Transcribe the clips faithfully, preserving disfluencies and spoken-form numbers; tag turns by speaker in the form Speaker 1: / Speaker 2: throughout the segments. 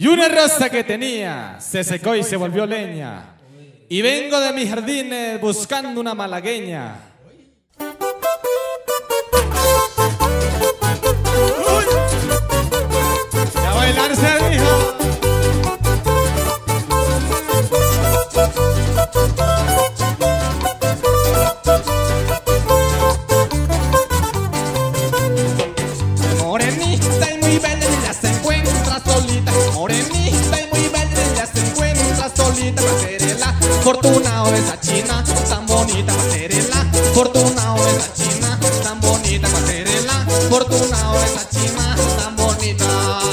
Speaker 1: Y una rosa que tenía se secó y se volvió leña. Y vengo de mis jardines buscando una malagueña. ¡Uy! ¡Y a bailarse, mijo!
Speaker 2: Morenita y muy bella, ella se encuentra solita. Morenita y muy bella, ella se encuentra solita. Va a ser el afortunado de esa china tan bonita. Va a ser el afortunado de esa china tan bonita. Va a ser el afortunado de esa china tan bonita.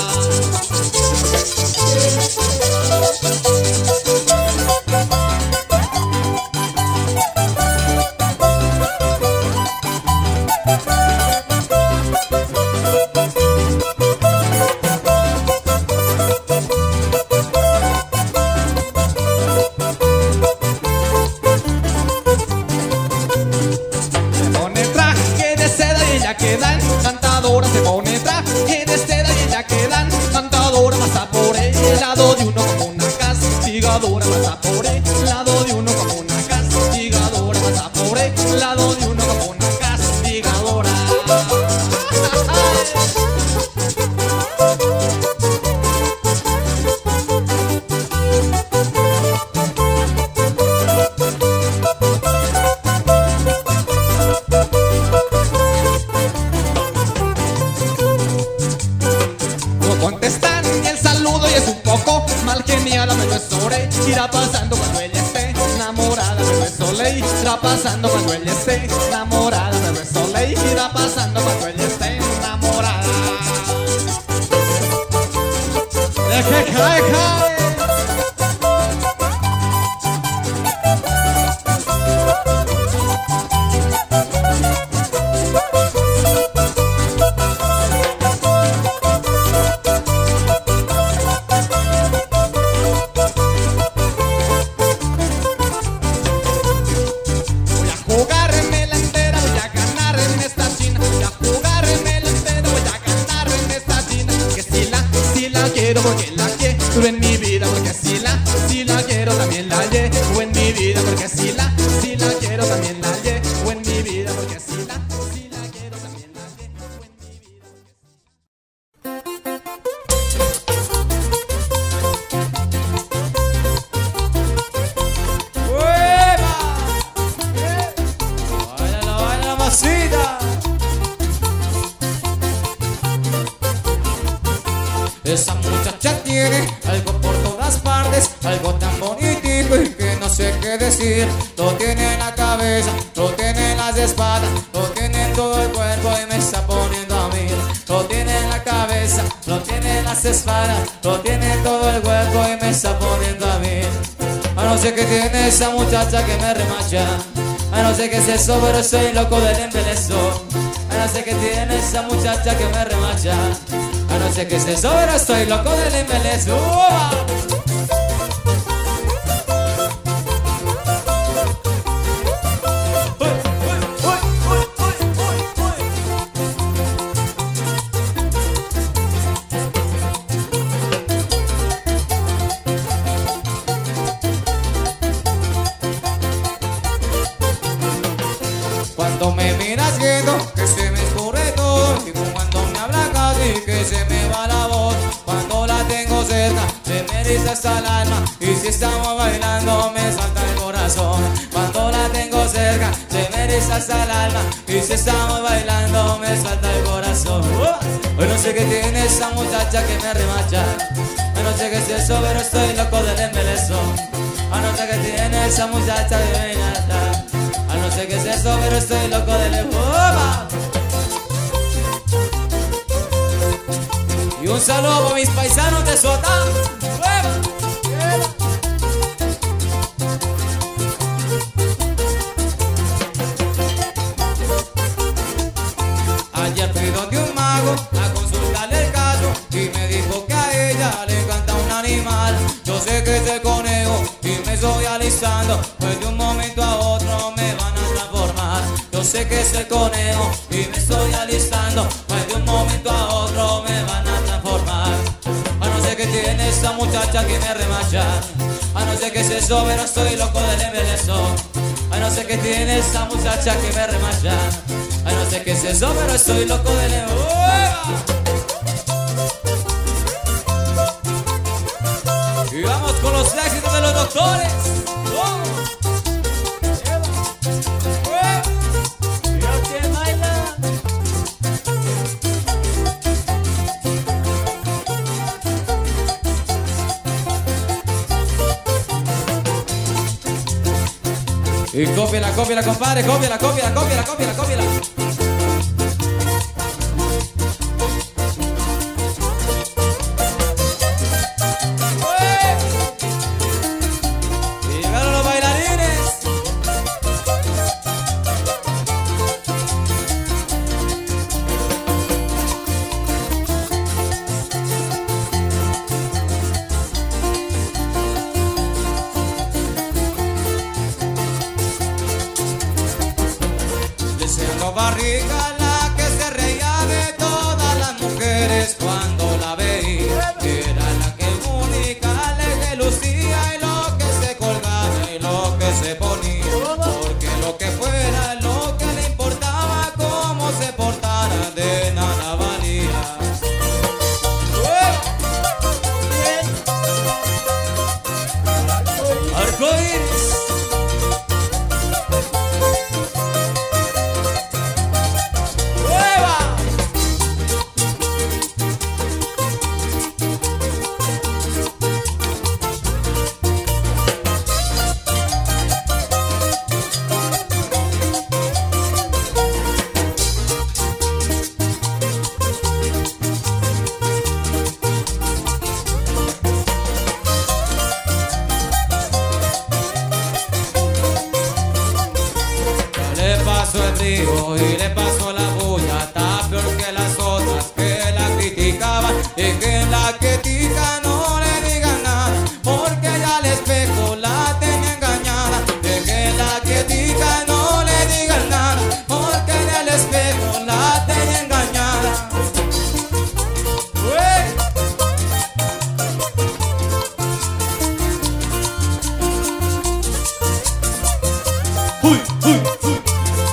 Speaker 2: Queda encantadora, se pone traje de seda y ella queda encantadora. Pasa por el lado de uno como una castigadora. Pasa por el lado de uno como una castigadora. Pasa por el lado de uno como una castigadora. Contestan el saludo y es un poco mal genial. Pero es sobre, irá pasando cuando ella esté enamorada. Pero es sobre, irá pasando cuando ella esté enamorada. Pero es sobre, irá pasando cuando ella esté enamorada.
Speaker 1: ¡Deje cae, cae!
Speaker 2: Porque la quiero en mi vida, porque si la, si la quiero también la llevo en mi vida, porque si la, si la quiero también la llevo en mi vida, porque si la, si la quiero también la llevo en mi vida.
Speaker 1: ¡Hueva! ¡Baila, baila, masita!
Speaker 3: Esa muchacha tiene algo por todas partes, algo tan bonitito y que no sé qué decir. Lo tiene en la cabeza, lo tiene en las espaldas, lo tiene en todo el cuerpo y me está poniendo a mí. Lo tiene en la cabeza, lo tiene en las espaldas, lo tiene en todo el cuerpo y me está poniendo a mí. A no sé qué tiene esa muchacha que me remacha, a no sé qué es eso, pero soy loco del embelezo. A no sé qué tiene esa muchacha que me remacha, a no sé qué es eso, pero estoy loco del embelezo. Cuando me miras viendo que se me escurre todo, y cuando me habla casi que se me va la voz. Cuando la tengo cerca se me eriza hasta el alma, y si estamos bailando me salta el corazón. Cuando la tengo cerca se me eriza hasta el alma, y si estamos bailando me salta el corazón. Hoy no sé qué tiene esa muchacha que me remacha, yo no sé qué es eso, pero estoy loco del embelezo. A no sé qué tiene esa muchacha que me encanta, a no sé qué es eso, pero estoy loco del embelezo. Y un saludo para mis paisanos de Sotá. Ayer fui donde un mago a consultarle el caso y me dijo que a ella le encanta un animal. Yo sé que es el conejo y me estoy alistando, pues de un momento a otro me van a transformar. Yo sé que es el conejo y me estoy alistando, pues de un momento a otro me van a transformar. A no ser que tiene esa muchacha que me remacha. Ay, no sé qué es eso, pero soy loco del M L S. Ay, no sé qué tiene esa muchacha que me remacha. Ay, no sé qué es eso, pero soy loco del M L S. Y vamos con los éxitos de los doctores. ¡Vamos! Y cópiala, cópiala, compadre, cópiala, cópiala, cópiala, cópiala, cópiala. Y llegaron los bailarines. Barriga, la que se reía de todas las mujeres cuando la veía, era la que única le lucía y lo que se colgaba y lo que se ponía, porque lo que fuera, lo que le importaba, cómo se portara, de nada valía. Arcoíris. Y le pasó la bulla, está peor que las otras que la criticaban. Y que la critica no le digan nada, porque ya al espejo la tenía engañada. Y que la critica no le digan nada, porque ya al espejo la tenía engañada. ¡Uy! ¡Uy! ¡Uy!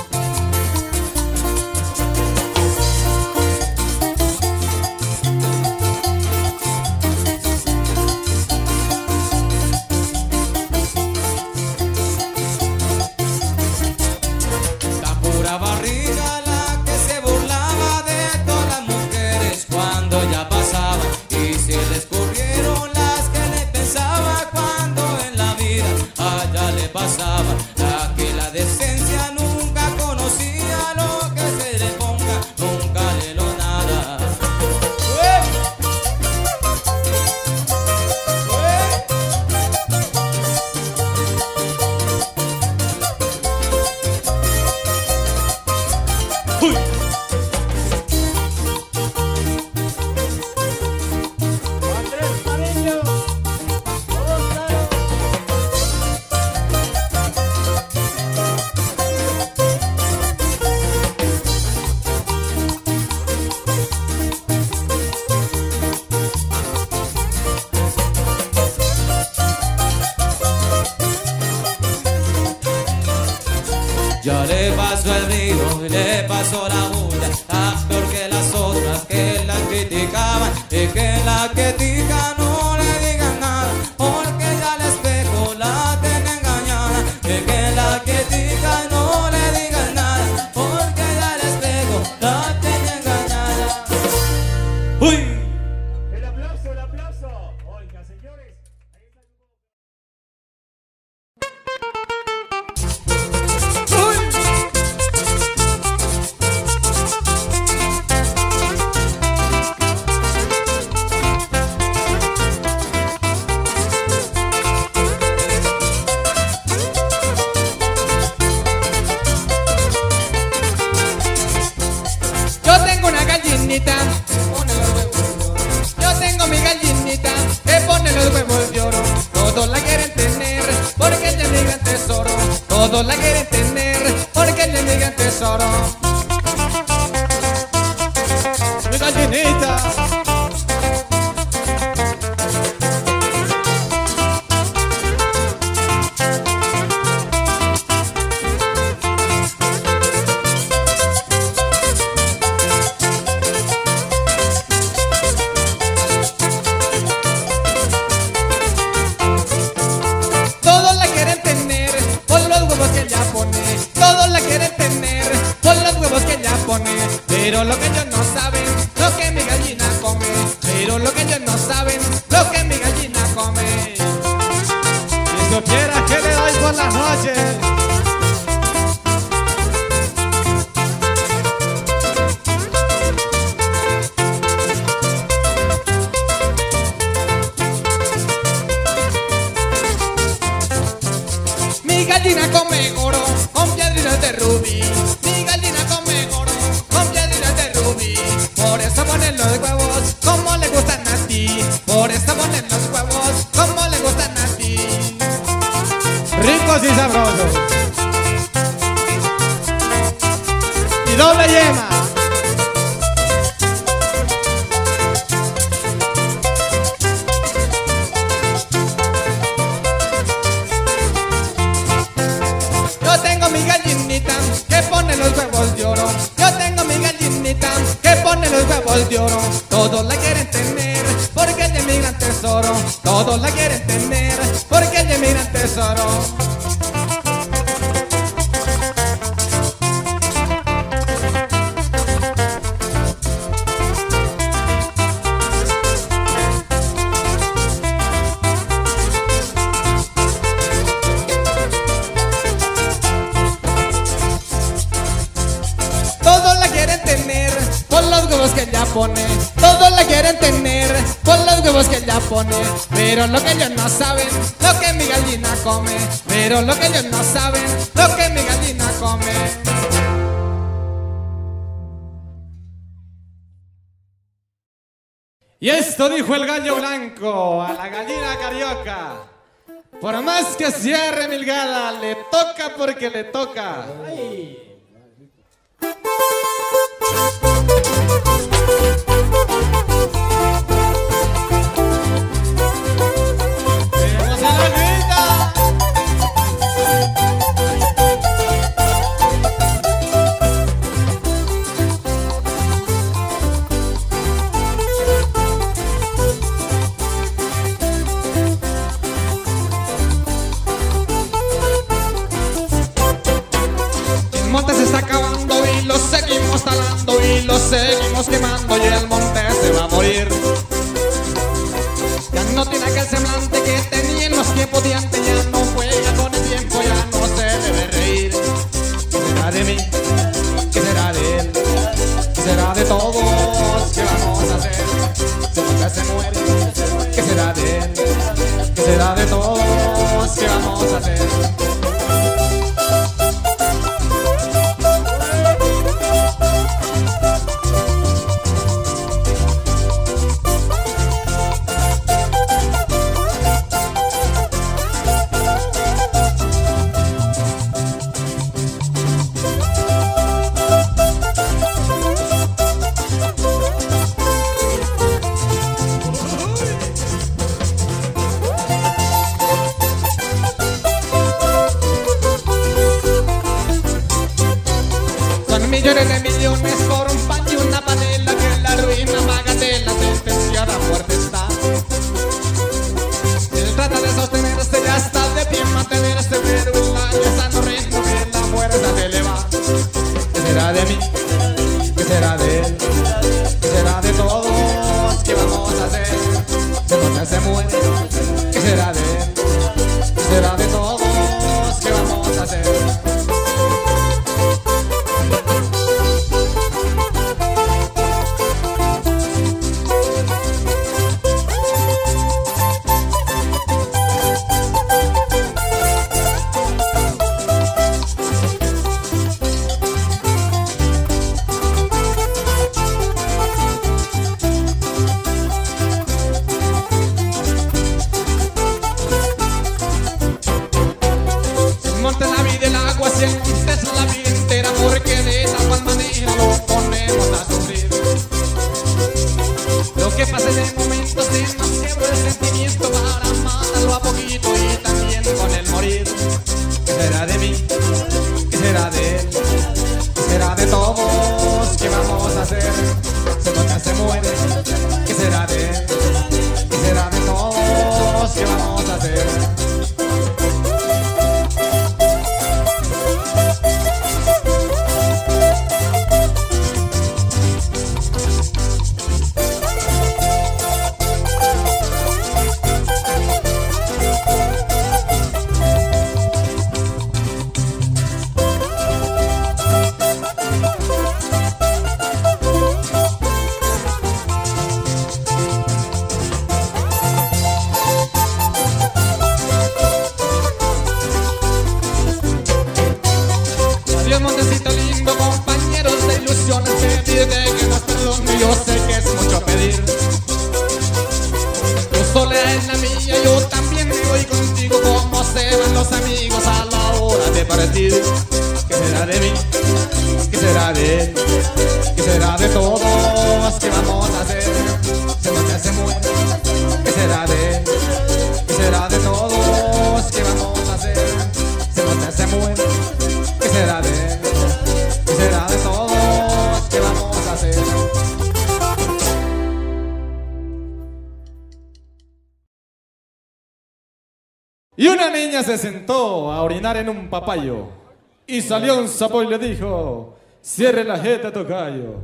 Speaker 3: Barriga, la que se burlaba de todas las mujeres cuando ya pasaba, y se descubrieron las que le pensaba cuando en la vida allá le pasaba, la que la decencia nunca conocía, lo que se le ponga nunca le lo nada. Ya le pasó el río y le pasó la bulla, está peor que las otras que la criticaban. Y que la critica no le digan nada, porque ya al espejo la tiene engañada. Y que la critica no le digan nada, porque ya al espejo la tiene engañada. ¡Uy!
Speaker 4: El aplauso, el aplauso. Oiga, señores.
Speaker 2: Yo tengo una gallinita, yo tengo mi gallinita, que pone los huevos. pero lo que ellos no saben, lo que mi gallina come, pero lo que ellos no saben, lo que mi gallina come.
Speaker 1: Si supieras que le doy por las noches.
Speaker 2: Mi gallina come oro con piedritas de rubí. Mi gallina come oro con piedritas de rubí. Por eso ponen los huevos como le gustan a ti. Por eso ponen los huevos como le gustan a ti.
Speaker 1: Ricos y sabrosos. Y doble yema.
Speaker 2: Yo tengo mi gallinita que pone los huevos de oro. Yo tengo mi gallinita que pone los huevos de oro. Todos la quieren tener porque ella es mi gran tesoro. Todos la quieren tener porque ella es mi gran tesoro. Todos la quieren tener por los huevos que ella pone. Todos la quieren tener por los huevos que ella pone. Pero lo que ellos no saben, lo que mi gallina come. Pero lo que ellos no saben, lo que mi gallina come.
Speaker 1: Y esto dijo el gallo blanco a la gallina carioca. Por más que cierre Milgada, le toca porque le toca. ¡Vemos a la grita!
Speaker 2: El monte se está acabando y lo seguimos talando y lo seguimos quemando y el monte se va a morir. Ya no tiene aquel semblante que tenía en los tiempos de antes, ya no juega con el tiempo, ya no se debe reír. ¿Qué será de mí? ¿Qué será de él? ¿Qué será de todos? ¿Qué vamos a hacer? Se nunca se muere. ¿Qué será de él? ¿Qué será de todos? ¿Qué vamos a hacer? Millones de millones por un pan y una panela que la ruina bagatela sentenciada fuerte está. Él trata de sostenerse, ya está de pie, mantenerse, pero el año está no rindo que la fuerza se le va. ¿Qué será de mí? ¿Qué será de él? ¿Qué será de todos? ¿Qué vamos a hacer? Se nota, se muere. ¿Qué será de él? ¿Qué será de todos? ¿Qué vamos a hacer? ti? ¿Qué será de mí? ¿Qué será de él? ¿Qué será de todos? ¿Qué vamos a hacer? Se nos hace muy. ¿Qué será de él? ¿Qué será de todos? ¿Qué vamos a hacer? Se nos hace muy. ¿Qué será de él? ¿Qué será de todos? ¿Qué vamos a hacer?
Speaker 1: Y una niña se sentó a orinar en un papayo. Y salió un sapo y le dijo: cierre la jeta, tocayo.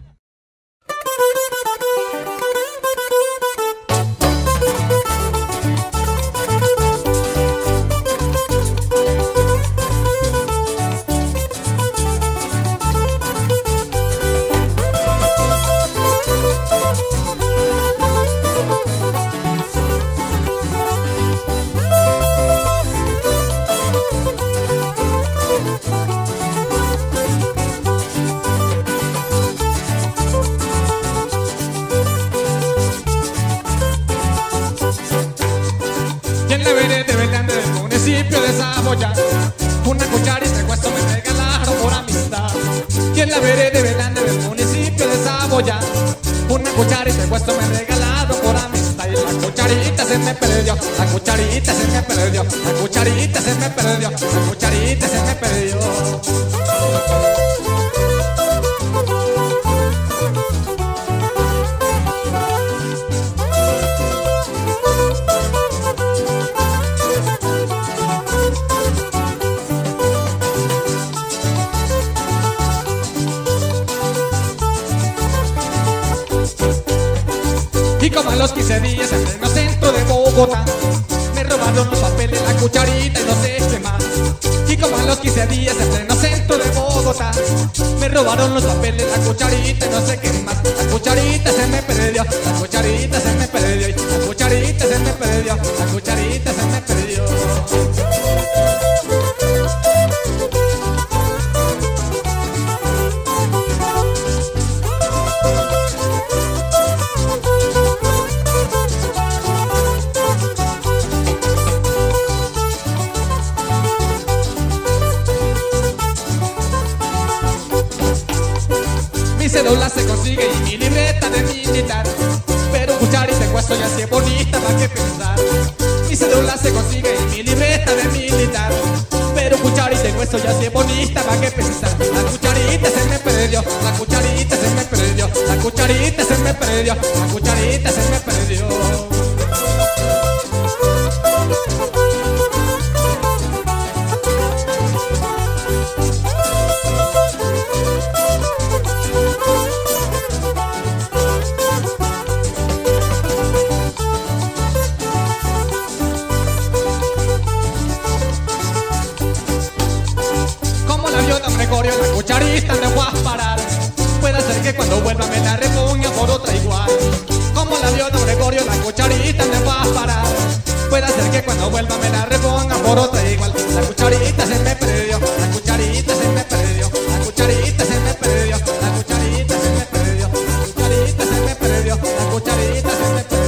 Speaker 2: De Saboya, una cucharita de hueso me regalaron por amistad. Y en la vereda de Belanda del municipio de Saboya, una cucharita de hueso me regalaron por amistad. Y la cucharita se me perdió, la cucharita se me perdió, la cucharita se me perdió, la cucharita se me perdió. Y como a los quince días en pleno centro de Bogotá me robaron los papeles, la cucharita y no sé qué más. Y como a los quince días en pleno centro de Bogotá me robaron los papeles, la cucharita y no sé qué más. La cucharita se me perdió, la cucharita se me perdió, la cucharita se me perdió, la cucharita se me perdió. Mi cédula se consigue y mi libreta de militar, pero cucharita y hueso ya sí es bonita, ¿para qué pensar? Mi cédula se consigue y mi libreta de militar, pero cucharita y hueso ya sí es bonita, ¿para qué pensar? La cucharita se me perdió, la cucharita se me perdió, la cucharita se me perdió, la cucharita se me perdió. La cucharita me voy a parar. Puede ser que cuando vuelva me la reponga por otra igual. Como la vio don Gregorio, la cucharita me va a parar. Puede ser que cuando vuelva me la reponga por otra igual. La cucharita se me perdió, la cucharita se me perdió, la cucharita se me perdió, la cucharita se me perdió, la cucharita se me perdió, la cucharita se me perdió.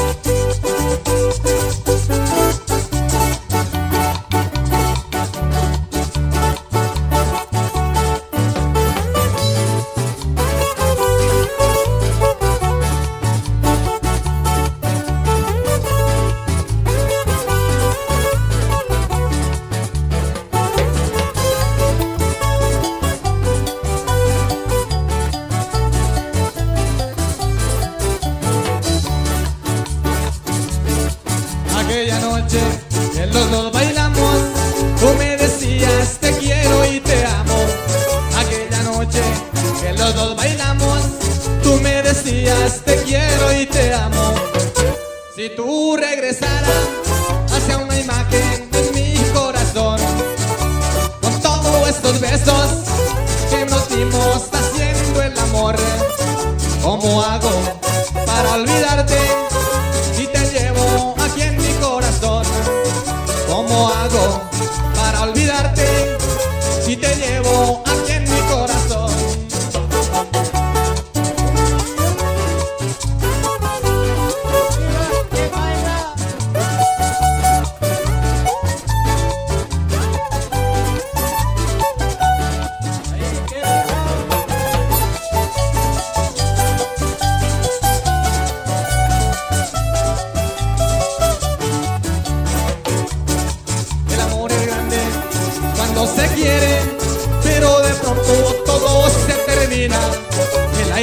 Speaker 2: Aquella noche que los dos bailamos, tú me decías te quiero y te amo. Aquella noche que los dos bailamos, tú me decías te quiero y te amo. Si tú regresaras hacia una imagen en mi corazón, con todos estos besos que nos dimos haciendo el amor, ¿cómo hago para olvidarte si te llevo aquí en mi corazón? ¿Cómo hago para olvidarte si te llevo aquí en mi corazón?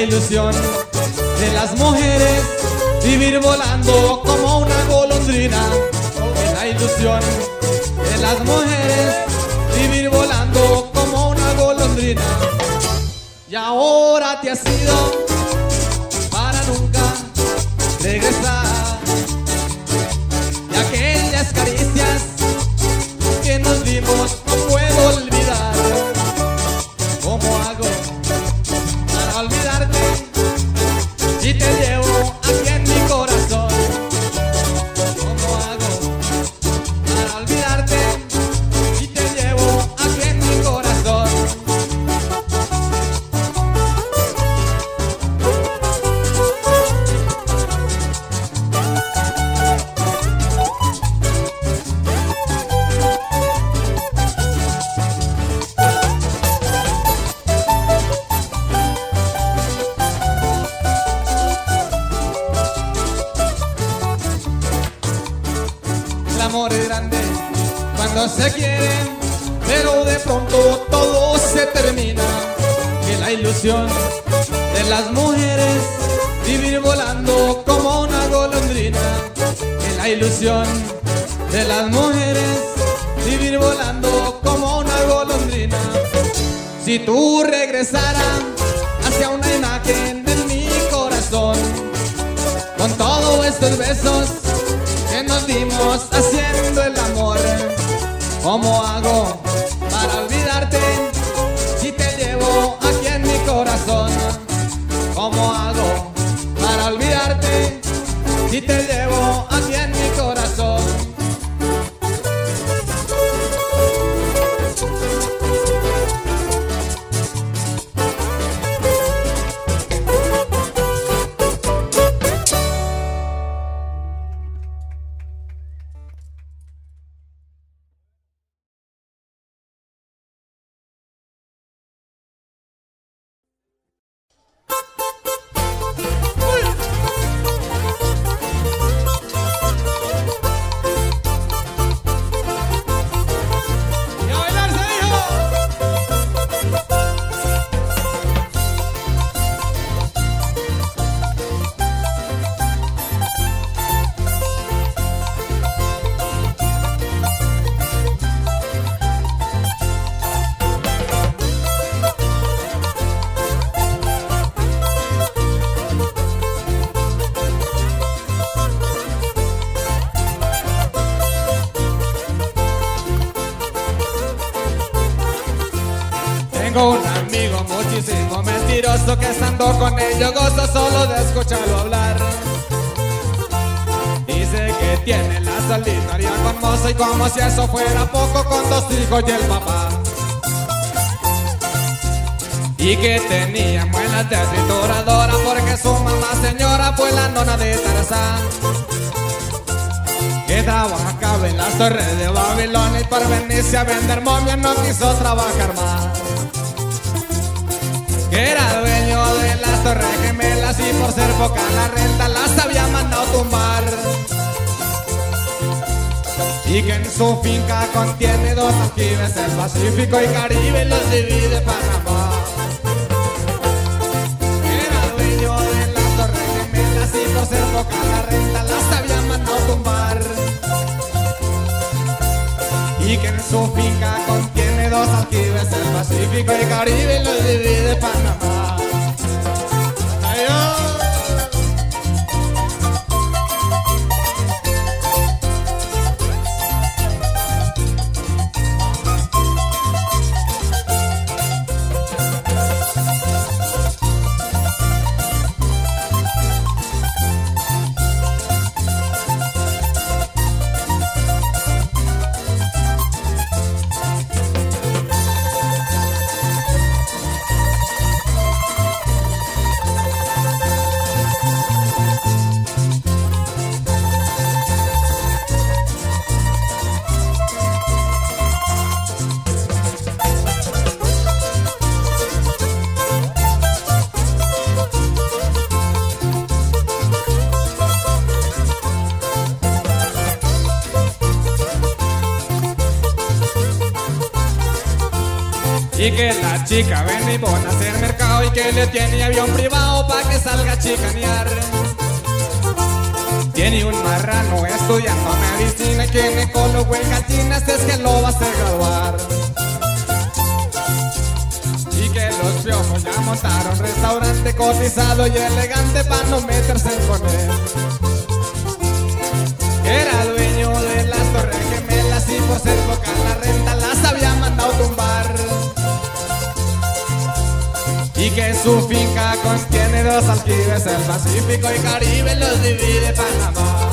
Speaker 2: ilusión de las mujeres, vivir volando como una golondrina. Es la ilusión de las mujeres, vivir volando como una golondrina. Y ahora te has ido para nunca regresar. Y aquellas caricias que nos dimos no puedo olvidar. ¿Cómo hago para olvidarte si te llevo aquí en mi corazón? ¿Cómo hago para olvidarte si te llevo aquí en mi corazón? El amor es grande cuando se quiere, pero de pronto todo se termina. Que la ilusión de las mujeres, vivir volando como una golondrina. Que la ilusión de las mujeres, vivir volando como una golondrina. Si tú regresaras hacia una imagen de mi corazón, con todos estos besos que nos dimos haciendo el amor, ¿cómo hago para olvidarte si te llevo aquí en mi corazón? ¿Cómo hago para olvidarte si te llevo aquí en mi corazón?
Speaker 1: ¡Y a bailar, se dijo!
Speaker 2: Tengo un amigo muchísimo mentiroso que estando con ello gozo solo de escucharlo hablar. Dice que tiene la solitaria con mozo y como si eso fuera poco con dos hijos y el papá. Y que tenía muelas de trituradora porque su mamá señora fue la nona de Tarzán. Que trabajaba en las torres de Babilonia y por venirse a vender momias no quiso trabajar más. Que era dueño de las torres gemelas y por ser poca la renta las había mandado tumbar. Y que en su finca contiene dos aljibes, el Pacífico y Caribe, y los divide Panamá. Que era dueño de las torres gemelas y por ser poca la renta las había mandado tumbar. Y que en su finca contiene dos aljibes, el Pacífico y Caribe, y los divide Panamá. ¡Adiós! Y que la chica ven y pone a hacer mercado y que le tiene avión privado pa' que salga a chicanear. Tiene un marrano estudiando medicina y ginecólogo en gallinas, es que lo va a hacer graduar. Y que los piojos ya montaron restaurante cotizado y elegante pa' no meterse con él. Era dueño de las Torres Gemelas y por ser poca la renta las había mandado tumbar. Y que su finca contiene dos aljibes, el Pacífico y Caribe los divide Panamá.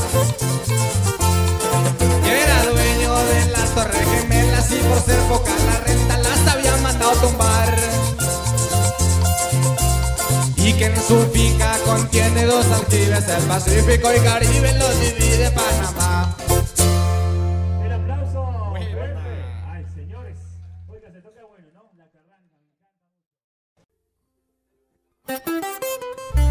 Speaker 2: Que era dueño de las Torres Gemelas y por ser poca la renta las había mandado tumbar. Y que en su finca contiene dos aljibes, el Pacífico y Caribe los divide Panamá.
Speaker 4: El aplauso. Fuerte. Ay, señores. Oiga, se toca bueno, ¿no? La carranga. Me encanta mucho.